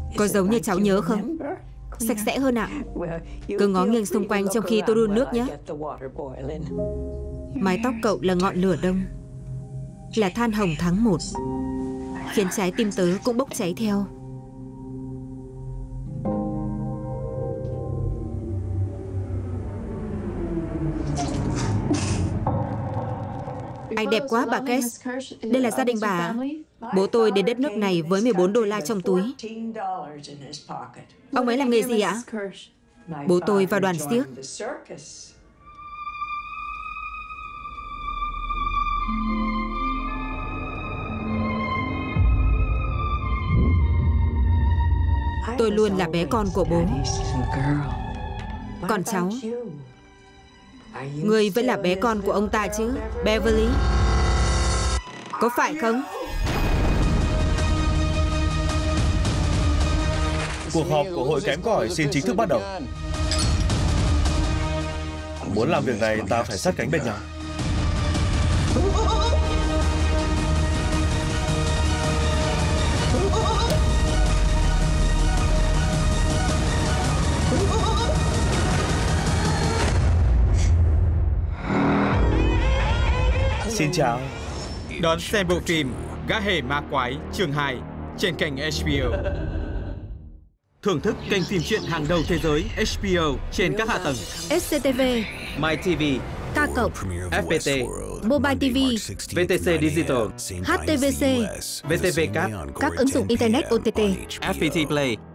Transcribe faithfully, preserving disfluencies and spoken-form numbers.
Có giống như cháu nhớ không? Sạch sẽ hơn ạ. Cứ ngó nghiêng xung quanh trong khi tôi đun nước nhé. Mái tóc cậu là ngọn lửa đông, là than hồng tháng một, khiến trái tim tớ cũng bốc cháy theo. Anh đẹp quá bà Cass. Đây là gia đình bà. Bố tôi đến đất nước này với mười bốn đô la trong túi. Ông ấy làm nghề gì ạ? Bố tôi vào đoàn xiếc. Tôi luôn là bé con của bố. Còn cháu, người vẫn là bé con của ông ta chứ, Beverly? Có phải không? Cuộc họp của hội kém cỏi xin chính thức bắt đầu. Muốn làm việc này ta phải sát cánh bên nhau. Xin chào. Đón xem bộ phim Gã hề ma quái chương hai trên kênh H B O. Thưởng thức kênh phim truyện hàng đầu thế giới H B O trên các hạ tầng ét xê tê vê, My ti vi, K cộng, F P T, Mobile ti vi, vê tê xê Digital, hát tê vê xê, vê tê vê Cáp, các ứng dụng Internet O T T. F P T Play.